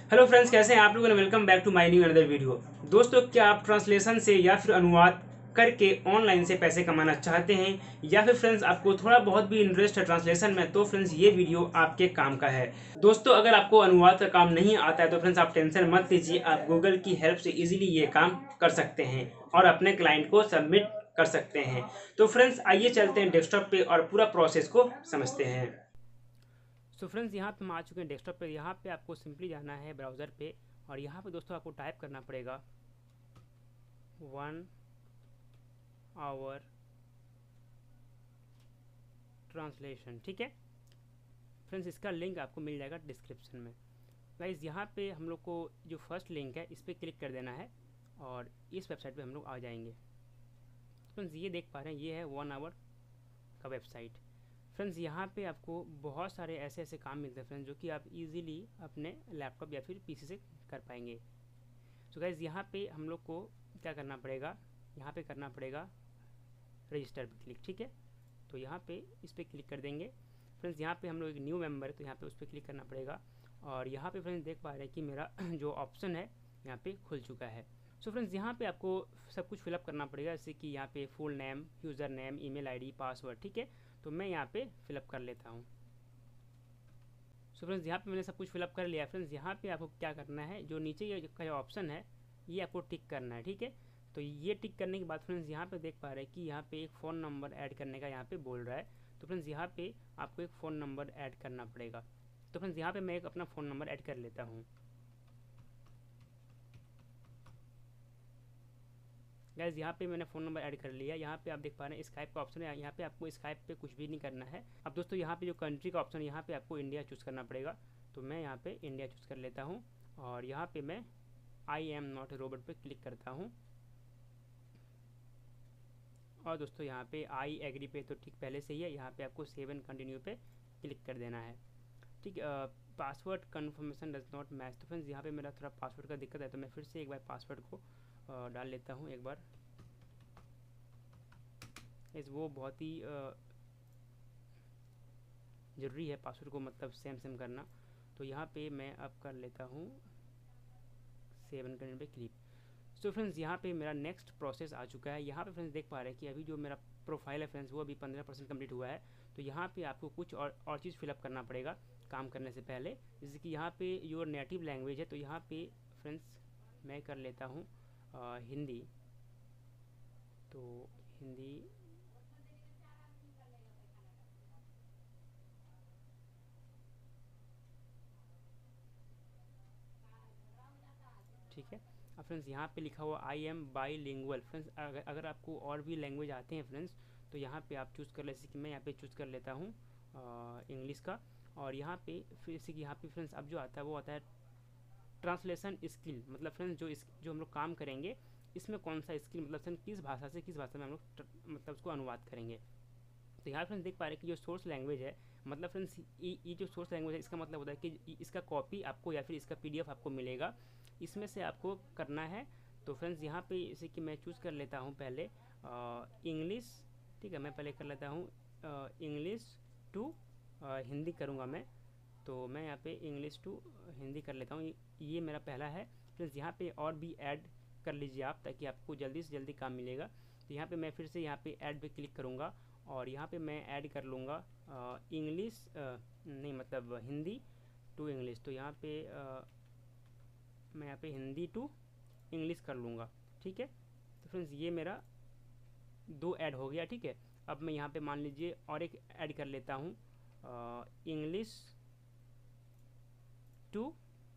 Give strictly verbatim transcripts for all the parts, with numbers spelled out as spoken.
Hello friends, कैसे हैं आप लोग। Welcome back to my new another video. दोस्तों, क्या आप ट्रांसलेशन से या फिर अनुवाद करके ऑनलाइन से पैसे कमाना चाहते हैं, या फिर फ्रेंड्स आपको थोड़ा बहुत भी इंटरेस्ट है ट्रांसलेशन में, तो फ्रेंड्स ये वीडियो आपके काम का है। दोस्तों, अगर आपको अनुवाद का काम नहीं आता है तो फ्रेंड्स आप टेंशन मत लीजिए, आप गूगल की हेल्प से इजीली ये काम कर सकते हैं और अपने क्लाइंट को सबमिट कर सकते हैं। तो फ्रेंड्स आइए चलते हैं डेस्कटॉप पे और पूरा प्रोसेस को समझते हैं। सो फ्रेंड्स, यहाँ पे हम आ चुके हैं डेस्कटॉप पे। यहाँ पे आपको सिंपली जाना है ब्राउज़र पे और यहाँ पे दोस्तों आपको टाइप करना पड़ेगा वन आवर ट्रांसलेशन। ठीक है फ्रेंड्स, इसका लिंक आपको मिल जाएगा डिस्क्रिप्शन में। गाइस, यहाँ पे हम लोग को जो फर्स्ट लिंक है इस पर क्लिक कर देना है और इस वेबसाइट पे हम लोग आ जाएंगे। फ्रेंड्स, ये देख पा रहे हैं, ये है वन आवर का वेबसाइट। फ्रेंड्स, यहाँ पे आपको बहुत सारे ऐसे ऐसे काम मिलते हैं फ्रेंड्स, जो कि आप इजीली अपने लैपटॉप या फिर पीसी से कर पाएंगे। सो गाइज, यहाँ पे हम लोग को क्या करना पड़ेगा, यहाँ पे करना पड़ेगा रजिस्टर पे क्लिक। ठीक है, तो यहाँ पे इस पर क्लिक कर देंगे। फ्रेंड्स, यहाँ पे हम लोग एक न्यू मेंबर है तो यहाँ पे उस पर क्लिक करना पड़ेगा और यहाँ पे फ्रेंड्स देख पा रहे हैं कि मेरा जो ऑप्शन है यहाँ पे खुल चुका है। सो फ्रेंड्स, यहाँ पे आपको सब कुछ फिलअप करना पड़ेगा, जैसे कि यहाँ पे full name, user name, email ID, password. ठीक है, तो मैं यहाँ पे फिलअप कर लेता हूँ। सो फ्रेंड्स, यहाँ पे मैंने सब कुछ फिलअप कर लिया। फ्रेंड्स, यहाँ पे आपको क्या करना है, जो नीचे का जो ऑप्शन है ये आपको टिक करना है। ठीक है, तो ये टिक करने के बाद फ्रेंड्स यहाँ पे देख पा रहे हैं कि यहाँ पे एक फ़ोन नंबर ऐड करने का यहाँ पे बोल रहा है। तो फ्रेंड्स, यहाँ पे आपको एक फ़ोन नंबर ऐड करना पड़ेगा। तो फ्रेंड्स, यहाँ पे मैं एक अपना फ़ोन नंबर ऐड कर लेता हूँ। गाइस, यहाँ पे मैंने फ़ोन नंबर ऐड कर लिया। यहाँ पे आप देख पा रहे हैं स्काइप का ऑप्शन है, यहाँ पे आपको स्काइप पे कुछ भी नहीं करना है। अब दोस्तों, यहाँ पे जो कंट्री का ऑप्शन है, यहाँ पे आपको इंडिया चूज़ करना पड़ेगा। तो मैं यहाँ पे इंडिया चूज़ कर लेता हूँ और यहाँ पे मैं I am not a robot पे क्लिक करता हूँ। और दोस्तों, यहाँ पे आई एग्री पे तो ठीक पहले से ही है, यहाँ पे आपको सेव एंड कंटिन्यू पे क्लिक कर देना है। ठीक है, password confirmation does not match. तो फ्रेंड्स, यहाँ पे मेरा थोड़ा पासवर्ड का दिक्कत है, तो मैं फिर से एक बार पासवर्ड को uh, डाल लेता हूँ एक बार। इस वो बहुत ही ज़रूरी है पासवर्ड को मतलब सेम सेम करना। तो यहाँ पे मैं अब कर लेता हूँ सेवन करने पे क्लिक। सो फ्रेंड्स, यहाँ पे मेरा नेक्स्ट प्रोसेस आ चुका है। यहाँ पे फ्रेंड्स देख पा रहे हैं कि अभी जो मेरा प्रोफाइल है फ्रेंड्स वो अभी पंद्रह परसेंट कम्प्लीट हुआ है। तो यहाँ पे आपको कुछ और और चीज़ फिलअप करना पड़ेगा काम करने से पहले, जैसे कि यहाँ पे योर नेटिव लैंग्वेज है। तो यहाँ पे फ्रेंड्स मैं कर लेता हूँ हिंदी। तो हिंदी ठीक है। अब फ्रेंड्स, यहाँ पे लिखा हुआ I am bilingual. Friends, अगर अगर आपको और भी लैंग्वेज आते हैं फ्रेंड्स तो यहाँ पे आप चूज़ कर ले, जैसे कि मैं यहाँ पे चूज़ कर लेता हूँ इंग्लिश का। और यहाँ पे फिर जैसे कि यहाँ पे फ्रेंड्स अब जो आता है वो आता है ट्रांसलेशन स्किल। मतलब फ्रेंड्स, जो इस जो हम लोग काम करेंगे इसमें कौन सा स्किल, मतलब फ्रेंड्स किस भाषा से किस भाषा में हम लोग मतलब उसको अनुवाद करेंगे। तो यहाँ फ्रेंड्स देख पा रहे हैं कि जो सोर्स लैंग्वेज है, मतलब फ्रेंड्स ये जो सोर्स लैंग्वेज है इसका मतलब होता है कि इसका कॉपी आपको या फिर इसका पीडीएफ आपको मिलेगा, इसमें से आपको करना है। तो फ्रेंड्स, यहाँ पे जैसे कि मैं चूज़ कर लेता हूँ पहले इंग्लिश। ठीक है, मैं पहले कर लेता हूँ इंग्लिश टू हिंदी करूँगा मैं। तो मैं यहाँ पे इंग्लिश टू हिंदी कर लेता हूँ, ये मेरा पहला है। फ्रेंड्स, यहाँ पे और भी ऐड कर लीजिए आप, ताकि आपको जल्दी से जल्दी काम मिलेगा। तो यहाँ पे मैं फिर से यहाँ पे ऐड पे क्लिक करूँगा और यहाँ पे मैं ऐड कर लूँगा इंग्लिश नहीं मतलब हिंदी टू इंग्लिश। तो यहाँ पे आ, मैं यहाँ पे हिंदी टू इंग्लिश कर लूँगा। ठीक है, तो फ्रेंड्स ये मेरा दो ऐड हो गया। ठीक है, अब मैं यहाँ पे मान लीजिए और एक ऐड कर लेता हूँ इंग्लिश टू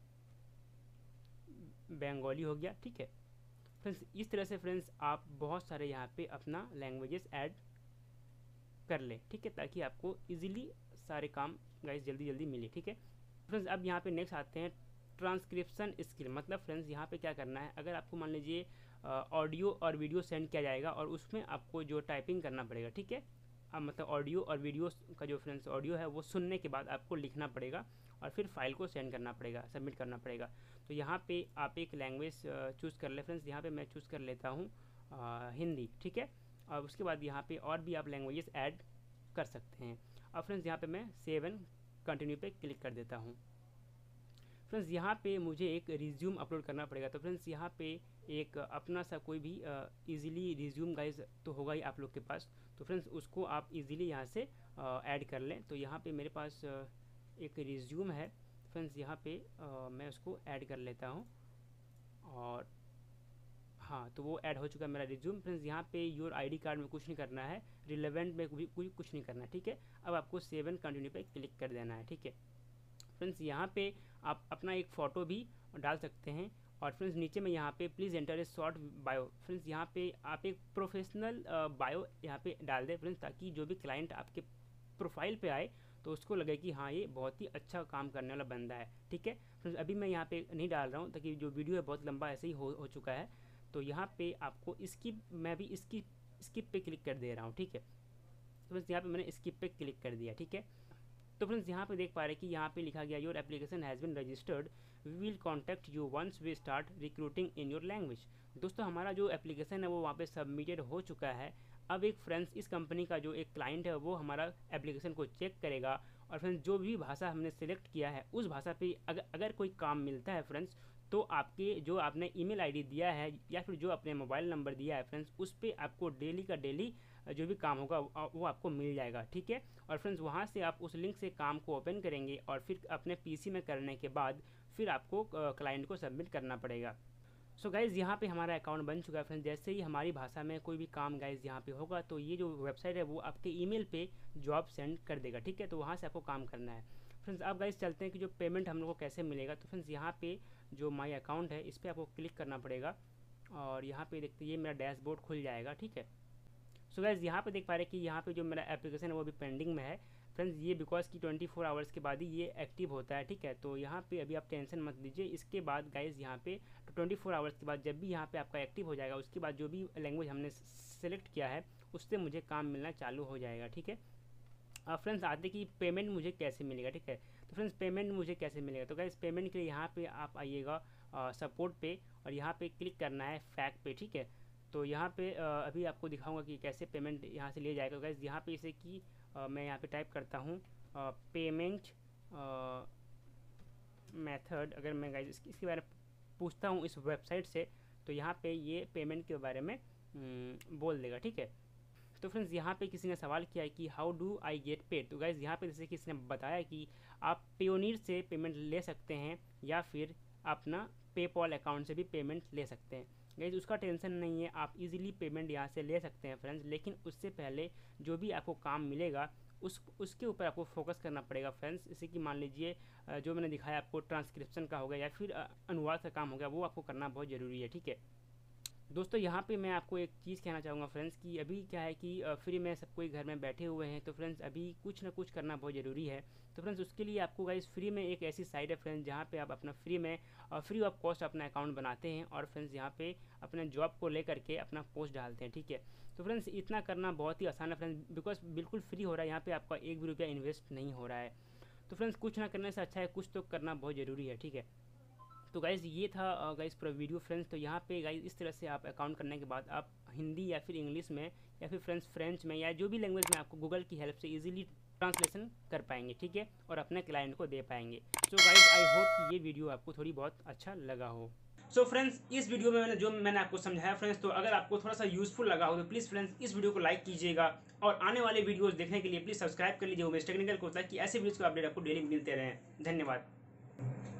बंगाली हो गया। ठीक है फ्रेंड्स, इस तरह से फ्रेंड्स आप बहुत सारे यहाँ पे अपना लैंग्वेजेस ऐड कर ले। ठीक है, ताकि आपको इजीली सारे काम गाइस जल्दी जल्दी मिले। ठीक है फ्रेंड्स, अब यहाँ पे नेक्स्ट आते हैं ट्रांसक्रिप्शन स्किल। मतलब फ्रेंड्स यहाँ पे क्या करना है, अगर आपको मान लीजिए ऑडियो और वीडियो सेंड किया जाएगा और उसमें आपको जो टाइपिंग करना पड़ेगा। ठीक है, अब मतलब ऑडियो और वीडियो का जो फ्रेंड्स ऑडियो है वो सुनने के बाद आपको लिखना पड़ेगा और फिर फाइल को सेंड करना पड़ेगा, सबमिट करना पड़ेगा। तो यहाँ पे आप एक लैंग्वेज चूज़ कर ले। फ्रेंड्स, यहाँ पे मैं चूज़ कर लेता हूँ हिंदी। ठीक है, और उसके बाद यहाँ पे और भी आप लैंग्वेजेस ऐड कर सकते हैं। अब फ्रेंड्स यहाँ पे मैं सेव एंड कंटिन्यू पे क्लिक कर देता हूँ। फ्रेंड्स यहाँ पे मुझे एक रिज्यूम अपलोड करना पड़ेगा। तो फ्रेंड्स यहाँ पे एक अपना सा कोई भी इजीली रिज्यूम गाइज तो होगा ही आप लोग के पास। तो फ्रेंड्स उसको आप इजीली यहाँ से ऐड कर लें। तो यहाँ पे मेरे पास uh, एक रिज्यूम है फ्रेंड्स, यहाँ पे uh, मैं उसको ऐड कर लेता हूँ। और हाँ, तो वो ऐड हो चुका है मेरा रिज्यूम। फ्रेंड्स यहाँ पे योर आईडी कार्ड में कुछ नहीं करना है, रिलेवेंट में भी कोई कुछ नहीं करना है, ठीक है। अब आपको सेव एंड कंटिन्यू पे क्लिक कर देना है, ठीक है। फ्रेंड्स यहाँ पे आप अपना एक फ़ोटो भी डाल सकते हैं। और फ्रेंड्स नीचे में यहाँ पे please enter a short bio. Friends यहाँ पे आप एक प्रोफेशनल बायो यहाँ पे डाल दें फ्रेंड्स, ताकि जो भी क्लाइंट आपके प्रोफाइल पे आए तो उसको लगे कि हाँ ये बहुत ही अच्छा काम करने वाला बंदा है, ठीक है। फ्रेंड्स अभी मैं यहाँ पे नहीं डाल रहा हूँ, ताकि जो वीडियो है बहुत लंबा ऐसे ही हो, हो चुका है। तो यहाँ पे आपको स्किप, मैं भी स्किप स्किप पे क्लिक कर दे रहा हूँ, ठीक है। तो फ्रेंड्स यहाँ पे मैंने स्किप पे क्लिक कर दिया, ठीक है। तो फ्रेंड्स यहाँ पे देख पा रहे हैं कि यहाँ पे लिखा गया your application has been registered, we will contact you once we start recruiting in your language. दोस्तों हमारा जो एप्लीकेशन है वो वहाँ पे सबमिटेड हो चुका है। अब एक फ्रेंड्स इस कंपनी का जो एक क्लाइंट है वो हमारा एप्लीकेशन को चेक करेगा, और फ्रेंड्स जो भी भाषा हमने सेलेक्ट किया है उस भाषा पे अगर अगर कोई काम मिलता है फ्रेंड्स, तो आपके जो आपने ईमेल आईडी दिया है या फिर जो अपने मोबाइल नंबर दिया है फ्रेंड्स, उस पर आपको डेली का डेली जो भी काम होगा वो आपको मिल जाएगा, ठीक है। और फ्रेंड्स वहाँ से आप उस लिंक से काम को ओपन करेंगे और फिर अपने पीसी में करने के बाद फिर आपको क्लाइंट को सबमिट करना पड़ेगा। सो so गाइज़ यहाँ पे हमारा अकाउंट बन चुका है फ्रेंड्स। जैसे ही हमारी भाषा में कोई भी काम गाइज़ यहाँ पे होगा तो ये जो वेबसाइट है वो आपके ईमेल पे जॉब सेंड कर देगा, ठीक है। तो वहाँ से आपको काम करना है फ्रेंड्स। अब गाइज़ चलते हैं कि जो पेमेंट हम लोग को कैसे मिलेगा। तो फ्रेंड्स यहाँ पे जो माई अकाउंट है इस पर आपको क्लिक करना पड़ेगा, और यहाँ पे देखते ये मेरा डैशबोर्ड खुल जाएगा, ठीक है। सो so गाइज़ यहाँ पे देख पा रहे हैं कि यहाँ पे जो मेरा एप्लीकेशन है वो भी पेंडिंग में है फ्रेंड्स। ये बिकॉज की ट्वेंटी फोर आवर्स के बाद ही ये एक्टिव होता है, ठीक है। तो यहाँ पे अभी आप टेंशन मत लीजिए। इसके बाद गाइज़ यहाँ पे ट्वेंटी फोर आवर्स के बाद जब भी यहाँ पे आपका एक्टिव हो जाएगा, उसके बाद जो भी लैंग्वेज हमने सेलेक्ट किया है उससे मुझे काम मिलना चालू हो जाएगा, ठीक है। अब फ्रेंड्स आते कि पेमेंट मुझे कैसे मिलेगा, ठीक है। तो फ्रेंड्स पेमेंट मुझे कैसे मिलेगा, तो गाइज़ पेमेंट के लिए यहाँ पे आप आइएगा सपोर्ट पे, और यहाँ पे क्लिक करना है फैक पे, ठीक है। तो यहाँ पे आ, अभी आपको दिखाऊंगा कि कैसे पेमेंट यहाँ से ले जाएगा। गाइज़ यहाँ पे इसे कि आ, मैं यहाँ पे टाइप करता हूँ पेमेंट मेथड। अगर मैं गाइज़ इसके, इसके बारे में पूछता हूँ इस वेबसाइट से, तो यहाँ पे ये पेमेंट के बारे में बोल देगा, ठीक है। तो फ्रेंड्स यहाँ पे किसी ने सवाल किया है कि how do I get paid. तो गाइज़ यहाँ पे जैसे किसी ने बताया कि आप पेयोनीर से पेमेंट ले सकते हैं या फिर अपना पेपॉल अकाउंट से भी पेमेंट ले सकते हैं। गाइज़ उसका टेंशन नहीं है, आप इजीली पेमेंट यहाँ से ले सकते हैं फ्रेंड्स। लेकिन उससे पहले जो भी आपको काम मिलेगा उस उसके ऊपर आपको फोकस करना पड़ेगा फ्रेंड्स। जैसे कि मान लीजिए जो मैंने दिखाया आपको ट्रांसक्रिप्शन का हो गया या फिर अनुवाद का काम हो गया, वो आपको करना बहुत ज़रूरी है, ठीक है। दोस्तों यहाँ पे मैं आपको एक चीज़ कहना चाहूँगा फ्रेंड्स कि अभी क्या है कि फ्री में सब कोई घर में बैठे हुए हैं, तो फ्रेंड्स अभी कुछ ना कुछ करना बहुत ज़रूरी है। तो फ्रेंड्स उसके लिए आपको गाइस फ्री में एक ऐसी साइट है फ्रेंड्स जहाँ पे आप अपना फ्री में फ्री ऑफ कॉस्ट अपना अकाउंट बनाते हैं और फ्रेंड्स यहाँ पे अपने जॉब को लेकर के अपना पोस्ट डालते हैं, ठीक है। तो फ्रेंड्स इतना करना बहुत ही आसान है फ्रेंड्स, बिकॉज बिल्कुल फ्री हो रहा है, यहाँ पर आपका एक भी रुपया इन्वेस्ट नहीं हो रहा है। तो फ्रेंड्स कुछ ना करने से अच्छा है कुछ तो करना बहुत ज़रूरी है, ठीक है। तो गाइज़ ये था गाइज़ पूरा वीडियो फ्रेंड्स। तो यहाँ पे गाइज़ इस तरह से आप अकाउंट करने के बाद आप हिंदी या फिर इंग्लिश में या फिर फ्रेंड्स फ्रेंच में या जो भी लैंग्वेज में आपको गूगल की हेल्प से इजीली ट्रांसलेशन कर पाएंगे, ठीक है, और अपने क्लाइंट को दे पाएंगे। सो गाइज़ आई होप कि ये वीडियो आपको थोड़ी बहुत अच्छा लगा हो। सो so फ्रेंड्स इस वीडियो में मैंने जो मैंने आपको समझाया फ्रेंड्स, तो अगर आपको थोड़ा सा यूजफुल लगा हो तो प्लीज़ फ्रेंड्स इस वीडियो को लाइक कीजिएगा, और आने वाले वीडियोस देखने के लिए प्लीज़ सब्सक्राइब कर लीजिए उमेश टेक्निकल को, ताकि ऐसे वीडियोस का अपडेट आपको डेली मिलते रहें। धन्यवाद।